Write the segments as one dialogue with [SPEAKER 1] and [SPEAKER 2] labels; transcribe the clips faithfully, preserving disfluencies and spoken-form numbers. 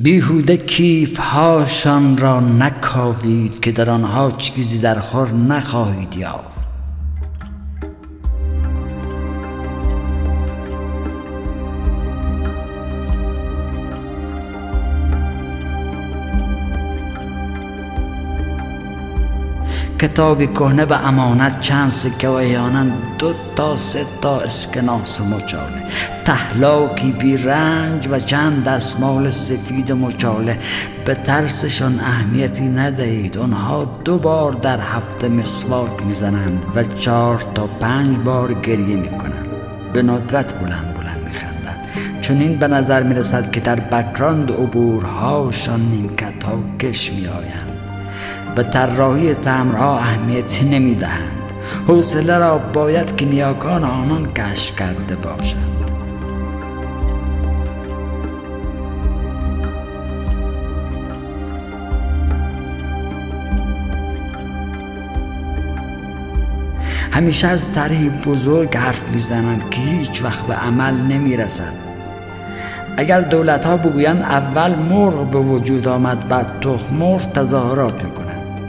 [SPEAKER 1] بیهوده کیف هاشان را نکاوید که در آنها چیزی در خور نخواهید یافت. کتابی کهنه به امانت، چند سکه و احیانا دو تا سه تا اسکناس مچاله، تهلاکی بی رنج و چند دستمال سفید مچاله. به ترسشان اهمیتی ندهید. آنها دو بار در هفته مسواک میزنند و چهار تا پنج بار گریه میکنند. به ندرت بلند بلند میخندند، چون این به نظر میرسد که در بکراند عبورهاشان نیمکت ها کش میآیند. به طراحی تمبرها اهمیتی نمیدهند. حوصله را باید که نیاکان آنان کشف کرده باشند. همیشه از طرحی بزرگ حرف میزنند که هیچ وقت به عمل نمیرسد. اگر دولت ها بگویند اول مرغ به وجود آمد بعد تخم مرغ، تظاهرات میکنند.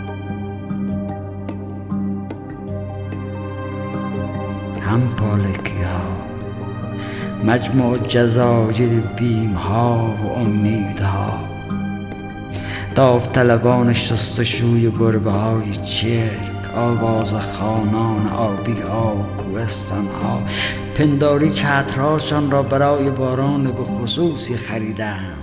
[SPEAKER 1] هم پالکی ها، مجموع جزایر بیم ها و امیدها، داوطلبان شستشوی گربه های چرک، آواز خانان آبی ها و کوهستان ها، پنداری چترهاشان را برای باران به خصوصی خریدند.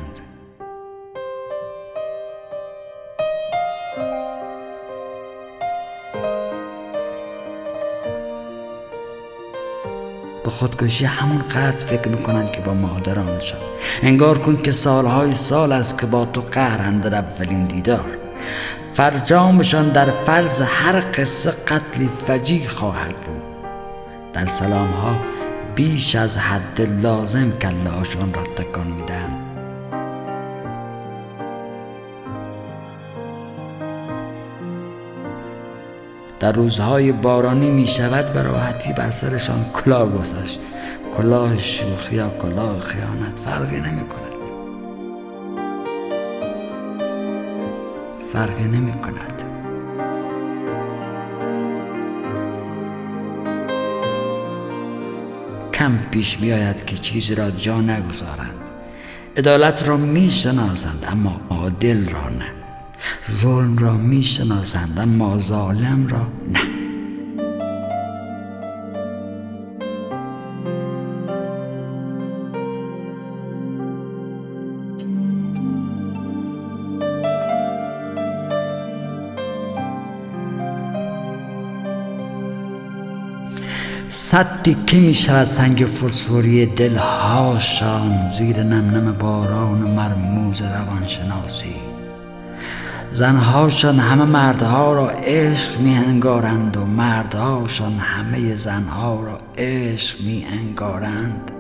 [SPEAKER 1] به خودکشی همون قدر فکر میکنن که با مادرانشان. انگار کن که سالهای سال است که با تو قهرند در اولین دیدار. فرجامشان در فرض هر قصه قتلی فجیع خواهد بود. در سلام ها بیش از حد لازم کله هاشان را تکان میدن. در روزهای بارانی می شود به راحتی بر سرشان کلاه گذاشت. کلاه شوخی یا کلاه خیانت فرقی نمی کند. فرقی نمی کند. کم پیش می آید که چیزی را جا نگذارند. عدالت را می شناسند اما عادل را نه. ظلم را می شناسند اما ظالم را نه. صد تیکه می شود سنگ فسفوری دلهاشان زیر نم نم باران مرموز روانشناسی. زنهاشان همه مردها را عشق می انگارند و مردهاشان همه زنها را عشق می انگارند.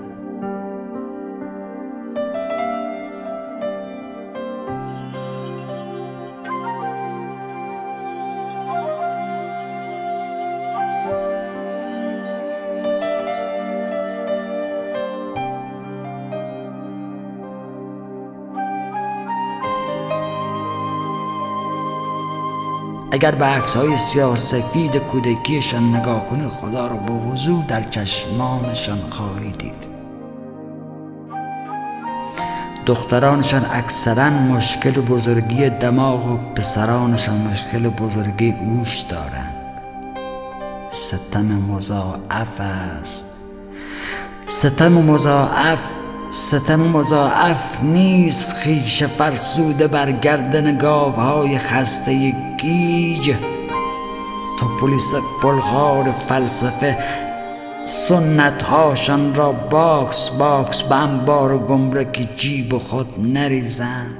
[SPEAKER 1] اگر به عکس‌های سیاه سفید کودکیشان نگاه کنی خدا را به وضوح در چشمانشان خواهی دید. دخترانشان اکثرا مشکل بزرگی دماغ و پسرانشان مشکل بزرگی گوش دارند. ستم مضاعف است. ستم مضاعف ستم مضاعف نیست خویش فرسوده بر گردن گاوهای خسته گیج. تا پلیس بلغار فلسفه سنت هاشان را باکس باکس به انبار گمرک جیب خود نریزند.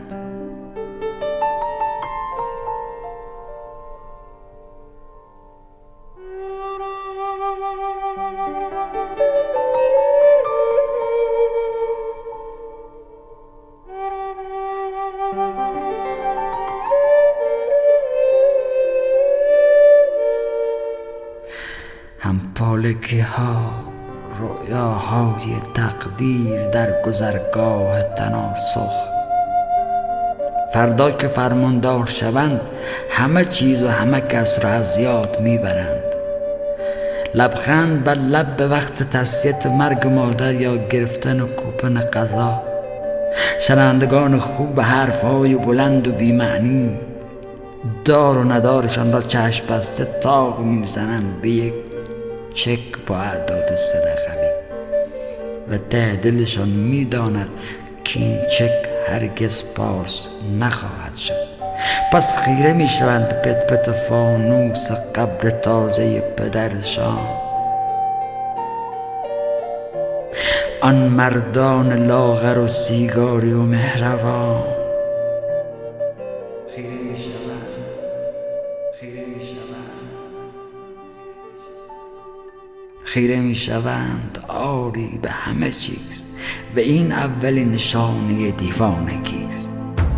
[SPEAKER 1] هم پالکی ها، رؤیاهای تقدیر در گذرگاه تناسخ. فردا که فرماندار شوند همه چیز و همه کس را از یاد میبرند. لبخند بر لب به وقت تسلیت مرگ مادر یا گرفتن کوپن قضا. شنوندگان خوب حرفهای بلند و بی‌معنی دار و ندارشان را چشم بسته تاق میزنند به یک چک با اعداد سه رقمی و ته دلشان میداند که این چک هرگز پاس نخواهد شد. پس خیره میشوند به پت پت فانوس قبر تازه پدرشان. آن مردان لاغر و سیگاری و مهربان خیره میشوند خیره میشوند خیره میشوند آری به همه چیز و این اولین نشانه دیوانگی است.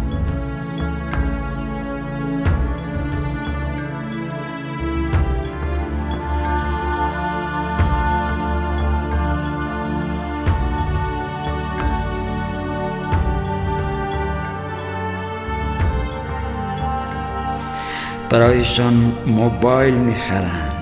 [SPEAKER 1] برایشان موبایل میخرند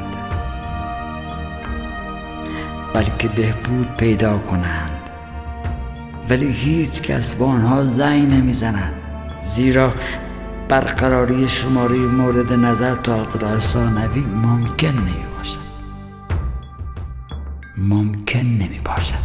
[SPEAKER 1] بلکه بهبود پیدا کنند، ولی هیچ کس با آنها زنگ نمیزند، زیرا برقراری شماره مورد نظر تئاتر ثانوی ممکن نمی باشد ممکن نمی باشد